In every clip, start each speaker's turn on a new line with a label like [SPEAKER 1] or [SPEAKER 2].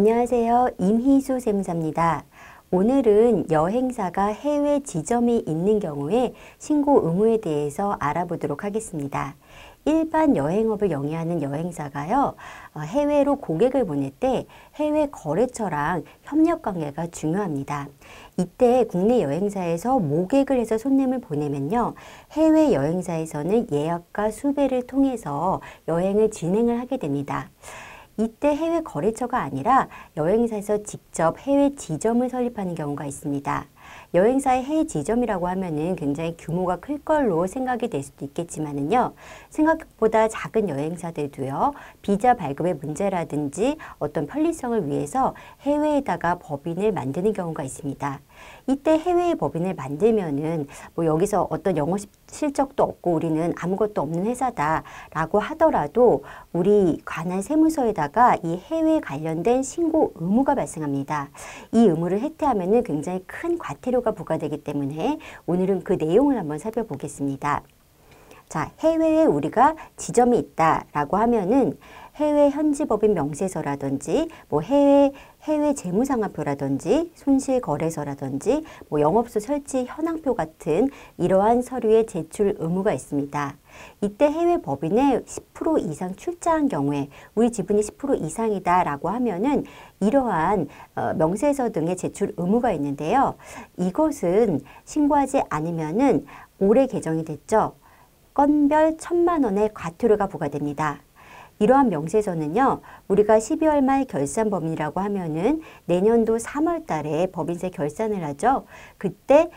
[SPEAKER 1] 안녕하세요. 임희수 세무사입니다. 오늘은 여행사가 해외 지점이 있는 경우에 신고 의무에 대해서 알아보도록 하겠습니다. 일반 여행업을 영위하는 여행사가요, 해외로 고객을 보낼 때 해외 거래처랑 협력 관계가 중요합니다. 이때 국내 여행사에서 모객을 해서 손님을 보내면요, 해외 여행사에서는 예약과 수배를 통해서 여행을 진행을 하게 됩니다. 이때 해외 거래처가 아니라 여행사에서 직접 해외 지점을 설립하는 경우가 있습니다. 여행사의 해외 지점이라고 하면은 굉장히 규모가 클 걸로 생각이 될 수도 있겠지만은요, 생각보다 작은 여행사들도요, 비자 발급의 문제라든지 어떤 편리성을 위해서 해외에다가 법인을 만드는 경우가 있습니다. 이때 해외에 법인을 만들면은 여기서 어떤 영어 실적도 없고 우리는 아무것도 없는 회사다라고 하더라도 우리 관할 세무서에다가 이 해외 관련된 신고 의무가 발생합니다. 이 의무를 해태하면은 굉장히 큰 과태료가 부과되기 때문에 오늘은 그 내용을 한번 살펴보겠습니다. 자, 해외에 우리가 지점이 있다라고 하면은 해외 현지법인 명세서라든지 해외 재무상환표라든지 손실거래서라든지 영업소 설치 현황표 같은 이러한 서류의 제출 의무가 있습니다. 이때 해외 법인에 10% 이상 출자한 경우에 우리 지분이 10% 이상이다라고 하면은 이러한 명세서 등의 제출 의무가 있는데요. 이것은 신고하지 않으면은 올해 개정이 됐죠. 건별 1,000만 원의 과태료가 부과됩니다. 이러한 명세서는요, 우리가 12월 말 결산 법인이라고 하면은 내년도 3월 달에 법인세 결산을 하죠. 그때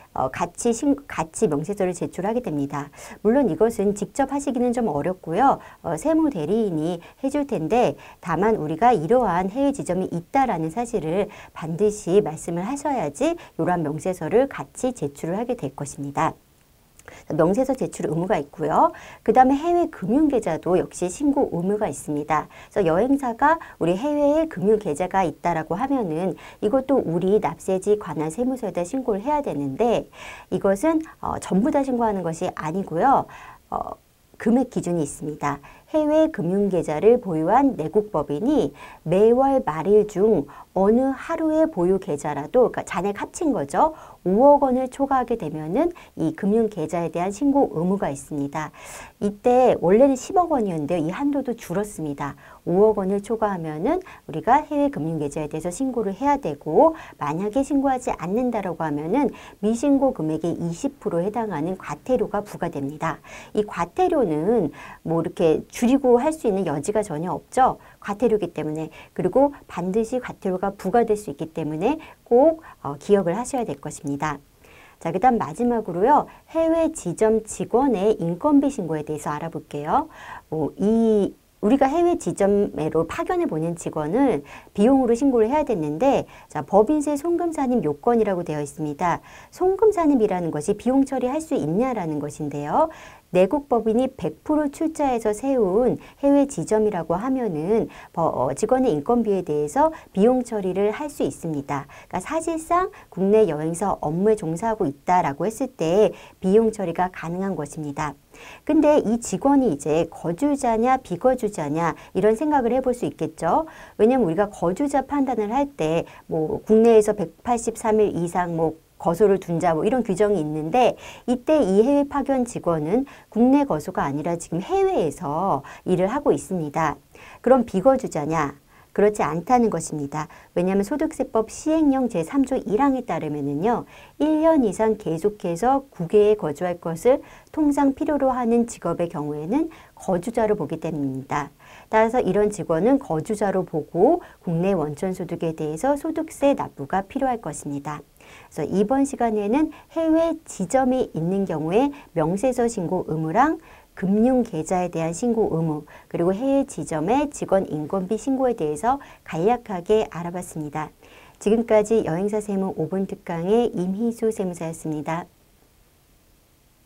[SPEAKER 1] 같이 명세서를 제출하게 됩니다. 물론 이것은 직접 하시기는 좀 어렵고요. 세무 대리인이 해줄 텐데, 다만 우리가 이러한 해외 지점이 있다라는 사실을 반드시 말씀을 하셔야지 이러한 명세서를 같이 제출을 하게 될 것입니다. 명세서 제출 의무가 있고요. 그 다음에 해외 금융계좌도 역시 신고 의무가 있습니다. 그래서 여행사가 우리 해외에 금융계좌가 있다라고 하면은 이것도 우리 납세지 관할 세무서에다 신고를 해야 되는데 이것은 전부 다 신고하는 것이 아니고요. 금액 기준이 있습니다. 해외 금융계좌를 보유한 내국 법인이 매월 말일 중 어느 하루의 보유 계좌라도, 그러니까 잔액 합친 거죠. 5억 원을 초과하게 되면은 이 금융계좌에 대한 신고 의무가 있습니다. 이때 원래는 10억 원이었는데요. 이 한도도 줄었습니다. 5억 원을 초과하면은 우리가 해외 금융계좌에 대해서 신고를 해야 되고, 만약에 신고하지 않는다라고 하면은 미신고 금액의 20%에 해당하는 과태료가 부과됩니다. 이 과태료는 이렇게 줄이고 할 수 있는 여지가 전혀 없죠. 과태료이기 때문에. 그리고 반드시 과태료가 부과될 수 있기 때문에 꼭 기억을 하셔야 될 것입니다. 자, 그 다음 마지막으로요. 해외 지점 직원의 인건비 신고에 대해서 알아볼게요. 우리가 해외 지점으로 파견을 보낸 직원을 비용으로 신고를 해야 됐는데, 자, 법인세 송금산입 요건이라고 되어 있습니다. 송금산입이라는 것이 비용 처리할 수 있냐라는 것인데요. 내국 법인이 100% 출자해서 세운 해외 지점이라고 하면은 직원의 인건비에 대해서 비용 처리를 할 수 있습니다. 그러니까 사실상 국내 여행사 업무에 종사하고 있다라고 했을 때 비용 처리가 가능한 것입니다. 근데 이 직원이 이제 거주자냐 비거주자냐 이런 생각을 해볼 수 있겠죠. 왜냐면 우리가 거주자 판단을 할 때 국내에서 183일 이상 거소를 둔 자 이런 규정이 있는데, 이때 이 해외 파견 직원은 국내 거소가 아니라 지금 해외에서 일을 하고 있습니다. 그럼 비거주자냐? 그렇지 않다는 것입니다. 왜냐하면 소득세법 시행령 제3조 1항에 따르면은요, 1년 이상 계속해서 국외에 거주할 것을 통상 필요로 하는 직업의 경우에는 거주자로 보기 때문입니다. 따라서 이런 직원은 거주자로 보고 국내 원천 소득에 대해서 소득세 납부가 필요할 것입니다. 그래서 이번 시간에는 해외 지점이 있는 경우에 명세서 신고 의무랑 금융계좌에 대한 신고 의무, 그리고 해외 지점의 직원 인건비 신고에 대해서 간략하게 알아봤습니다. 지금까지 여행사 세무 5분 특강의 임희수 세무사였습니다.